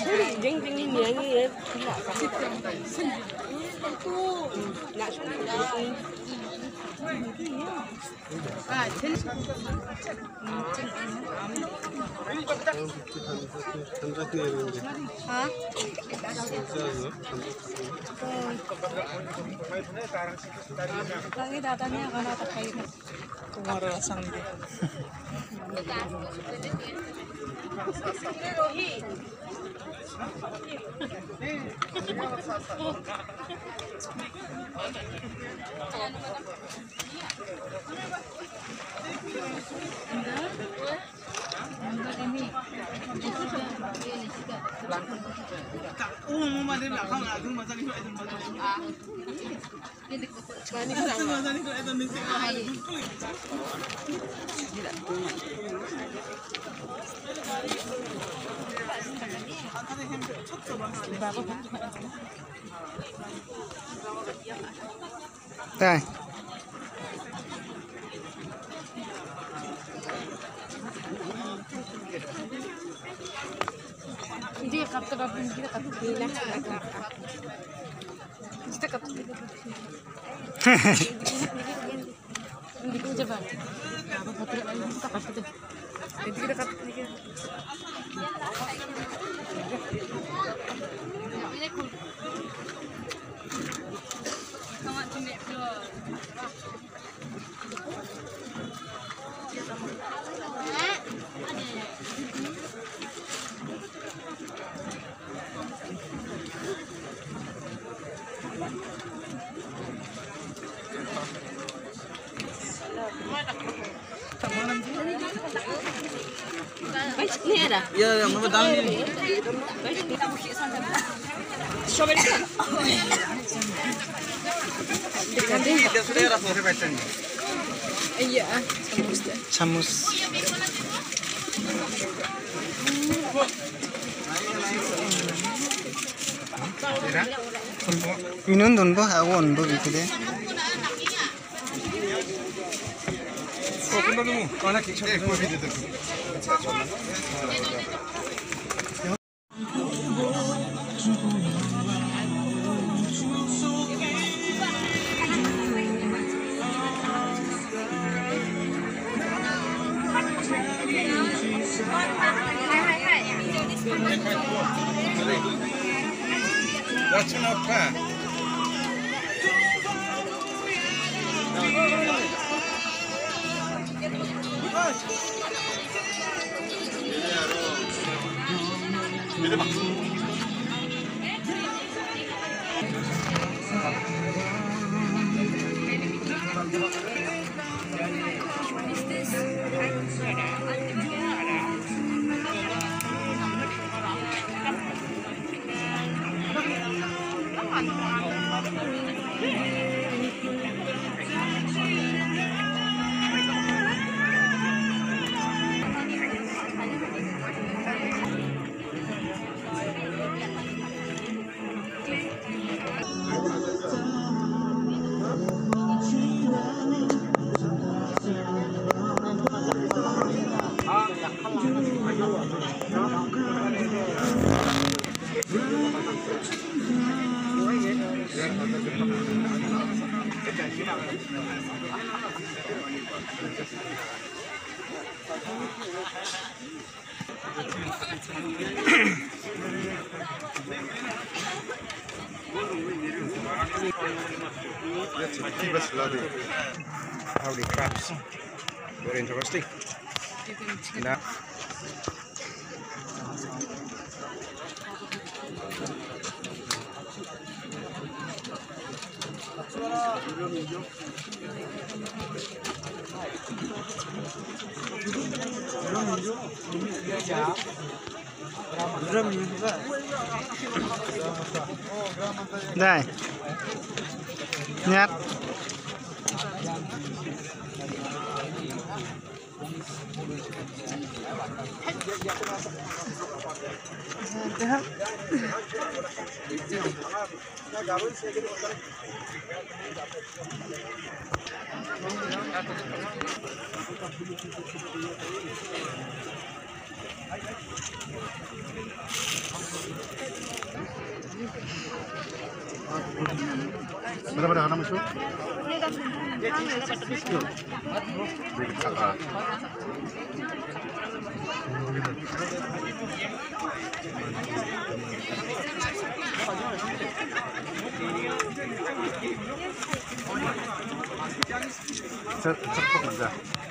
Jeng ini ya. Nak lagi datanya karena terkait pemerasan dia. Đây. Hindi ka kapag hindi ka kapila. Kita kapag hindi ko jaban. Kapag kita kapag hindi kita kapag ini ada. Ya, yang mana dalam ini? Kita buki sana. Strawberry. Dia sudah rasa hebat ni. Iya, Samus. Minun don bo awon bo gitu deh. Kau dulu, kau nak kicau deh, kau video tu. That's enough time. Let's keep us loaded. Howdy crabs. Very interesting. Now. Đây. Nhát. Berapa haram itu? Cepat aja.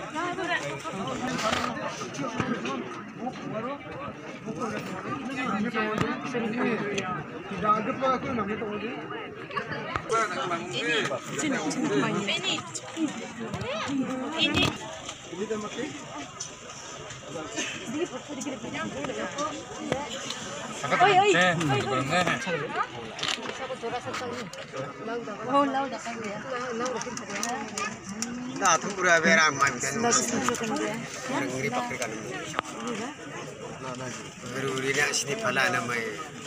Nah, tu pura beram main kan. Ngeri pakai kan. Baru dia sini pala nama.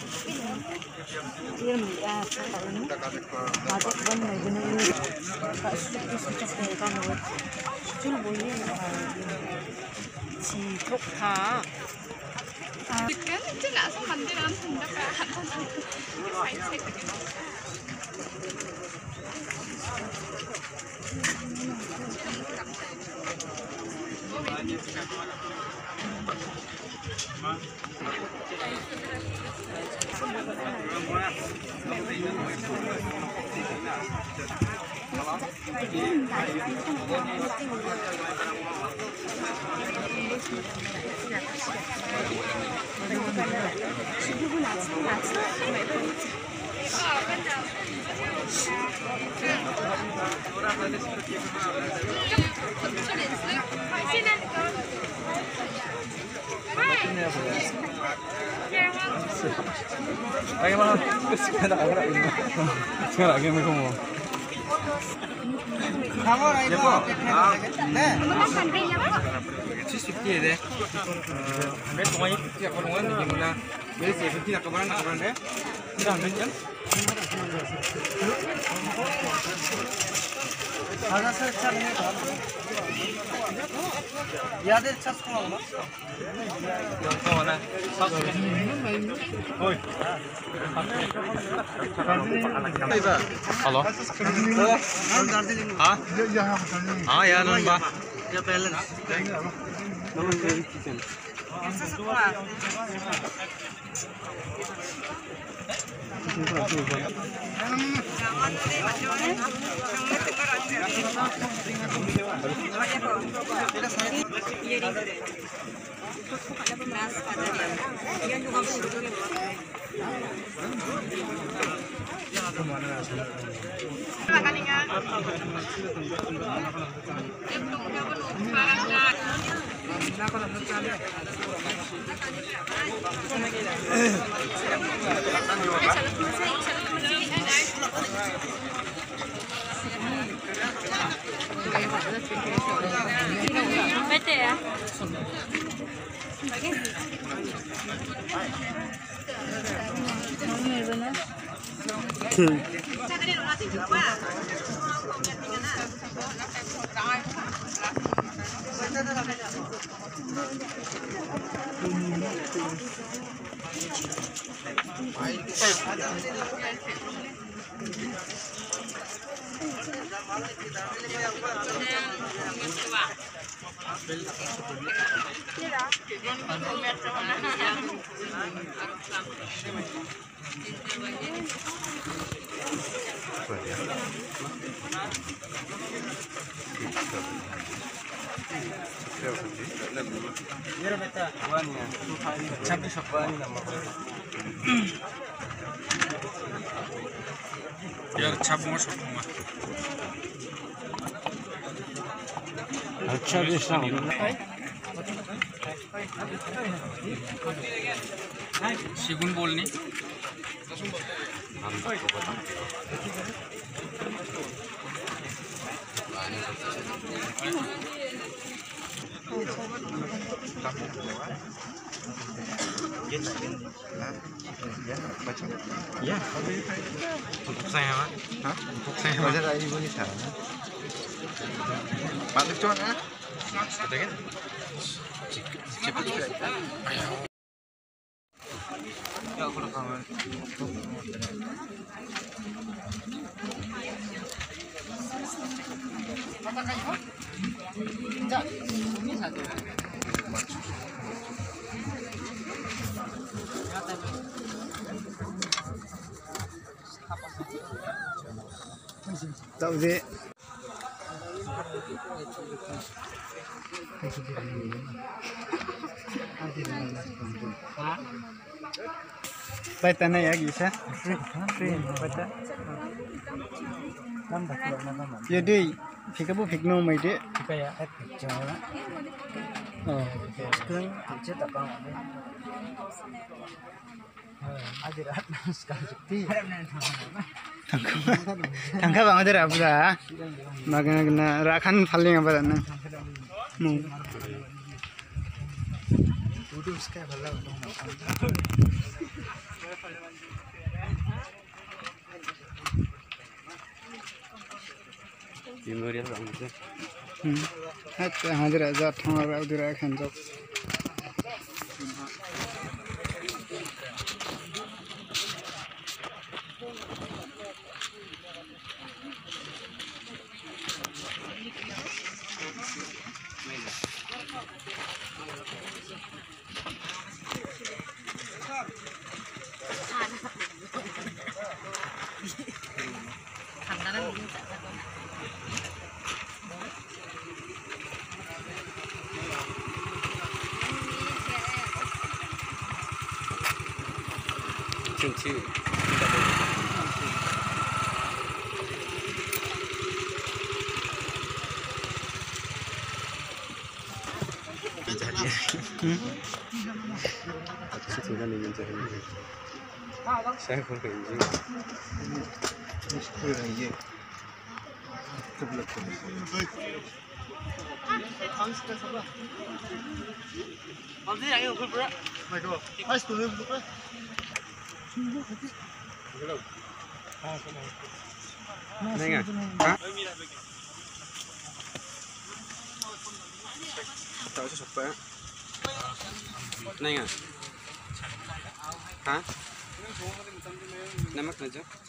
Bagaimana? Sekarang agak ini. Sekarang agak macam mana? Kamu orang itu. Sisi deh. Mereka semua itu siapa orang ni gimana? Mereka siapa nak kabaran deh? Tidak ambil kan? Ada search ni. Ya ada search kau lah. Yang kau mana? Oi. Halo. Ah? Ah ya namba. Ya balance. Vete ya. Biar cap masuk rumah. अच्छा भी sound Sigun bol ni. Ya, Untuk saya Pak. Hah? Untuk saya Pak. Wajar ibu ni sana. Patut cuan ah. Ada kan? Cepat. Ya aku nak kawan. Tao dễ. Baita na ya gisa. Baita. Jadi fikabu fikno mai de. Fikaya picture. Oh. Screen picture tak apa. Adirat sekali. Tangka bang ada apa dah? Makan kena rakan paling apa dah? Mu. Duduk sekali balau. Memorial bang tu. Hatta hadir aja thang ada udah rakan jok. Cinci. Aku sudah nih mencari. Saya pun kerja. Kerja. Neng ah, hah? Tahu siapa? Neng ah, hah? Nama kerja?